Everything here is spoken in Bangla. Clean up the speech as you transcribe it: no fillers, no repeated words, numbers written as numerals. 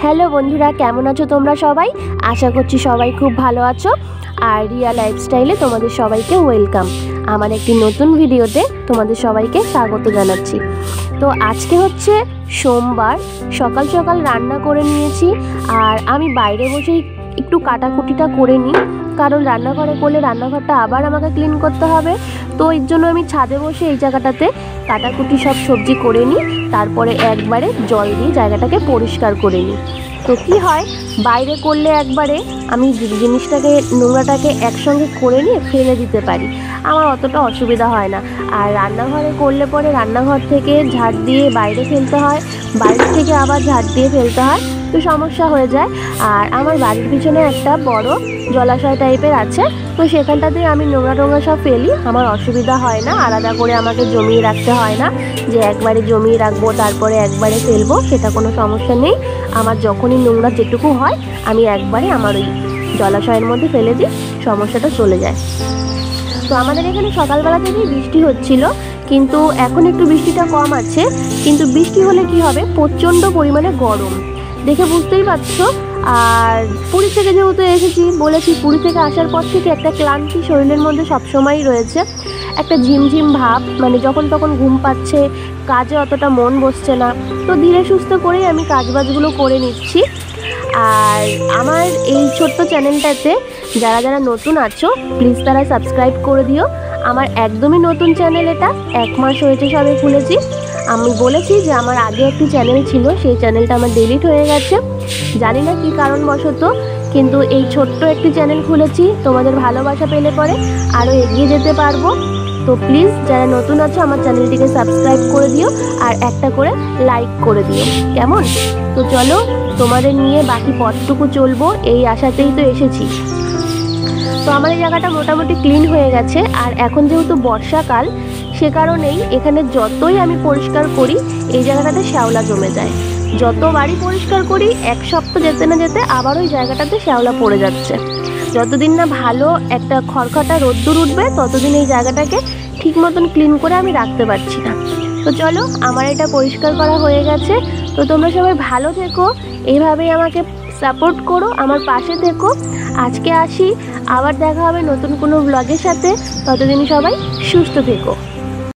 হ্যালো বন্ধুরা, কেমন আছো তোমরা সবাই? আশা করছি সবাই খুব ভালো আছো। আর রিয়া লাইফস্টাইলে তোমাদের সবাইকে ওয়েলকাম। আমার একটি নতুন ভিডিওতে তোমাদের সবাইকে স্বাগত জানাচ্ছি। তো আজকে হচ্ছে সোমবার, সকাল সকাল রান্না করে নিয়েছি। আর আমি বাইরে বসেই একটু কাটাকুটিটা করে নিই, কারণ রান্নাঘরে করলে রান্নাঘরটা আবার আমাকে ক্লিন করতে হবে। তো এর জন্য আমি ছাদে বসে এই জায়গাটাতে কাটাকুটি সব সবজি করে নিই, তারপরে একবারে জল দিয়ে জায়গাটাকে পরিষ্কার করে নিই। তো কী হয়, বাইরে করলে একবারে আমি জিনিসটাকে নোংরাটাকে একসঙ্গে করে নিয়ে ফেলে দিতে পারি, আমার অতটা অসুবিধা হয় না। আর রান্নাঘরে করলে পরে রান্নাঘর থেকে ঝাড় দিয়ে বাইরে ফেলতে হয়, বাইরে থেকে আবার ঝাড় দিয়ে ফেলতে হয়, তো সমস্যা হয়ে যায়। আর আমার বাড়ির পিছনে একটা বড় জলাশয় টাইপের আছে, তো সেখানটাতে আমি নোংরা সব ফেলি, আমার অসুবিধা হয় না। আলাদা করে আমাকে জমিয়ে রাখতে হয় না যে একবারে জমিয়ে রাখবো তারপরে একবারে ফেলবো, সেটা কোনো সমস্যা নেই। আমার যখনই নোংরা যেটুকু হয় আমি একবারে আমার ওই জলাশয়ের মধ্যে ফেলে দিই, সমস্যাটা চলে যায়। তো আমাদের এখানে সকালবেলা থেকেই বৃষ্টি হচ্ছিল, কিন্তু এখন একটু বৃষ্টিটা কম আছে। কিন্তু বৃষ্টি হলে কি হবে, প্রচণ্ড পরিমাণে গরম, দেখে বুঝতেই পারছো। আর পুরী থেকে যেহেতু এসেছি, বলেছি পুরী থেকে আসার পর থেকে একটা ক্লান্তি শরীরের মধ্যে সবসময়ই রয়েছে, একটা ঝিমঝিম ভাব, মানে যখন তখন ঘুম পাচ্ছে, কাজে অতটা মন বসছে না। তো ধীরে সুস্থ করেই আমি কাজবাজগুলো করে নিচ্ছি। আর আমার এই ছোট্ট চ্যানেলটাতে যারা যারা নতুন আছো, প্লিজ তারা সাবস্ক্রাইব করে দিও। আমার একদমই নতুন চ্যানেল, এটা 1 মাস হয়েছে সবে খুলেছি। আমি বলেছি যে আমার আগে একটি চ্যানেল ছিল, সেই চ্যানেলটা আমার ডিলিট হয়ে গেছে, জানি না কী কারণবশত। কিন্তু এই ছোট্ট একটি চ্যানেল খুলেছি, তোমাদের ভালোবাসা পেলে পরে আরও এগিয়ে যেতে পারবো। তো প্লিজ যারা নতুন আছো আমার চ্যানেলটিকে সাবস্ক্রাইব করে দিও, আর একটা করে লাইক করে দিও, কেমন? তো চলো তোমাদের নিয়ে বাকি পথটুকু চলবো, এই আশাতেই তো এসেছি। তো আমার এই জায়গাটা মোটামুটি ক্লিন হয়ে গেছে। আর এখন যেহেতু বর্ষাকাল, সে কারণেই এখানে যতই আমি পরিষ্কার করি এই জায়গাটাতে শ্যাওলা জমে যায়। যতবারই পরিষ্কার করি 1 সপ্তাহ যেতে না যেতে আবার ওই জায়গাটাতে শ্যাওলা পড়ে যাচ্ছে। যতদিন না ভালো একটা খড়খটা রোদ্দুর উঠবে ততদিন এই জায়গাটাকে ঠিক মতন ক্লিন করে আমি রাখতে পারছি না। তো চলো, আমার এটা পরিষ্কার করা হয়ে গেছে। তো তোমরা সবাই ভালো থেকো, এইভাবেই আমাকে সাপোর্ট করো, আমার পাশে থেকো। আজকে আসি, আবার দেখা হবে নতুন কোনো ব্লগের সাথে। ততদিন সবাই সুস্থ থেকো।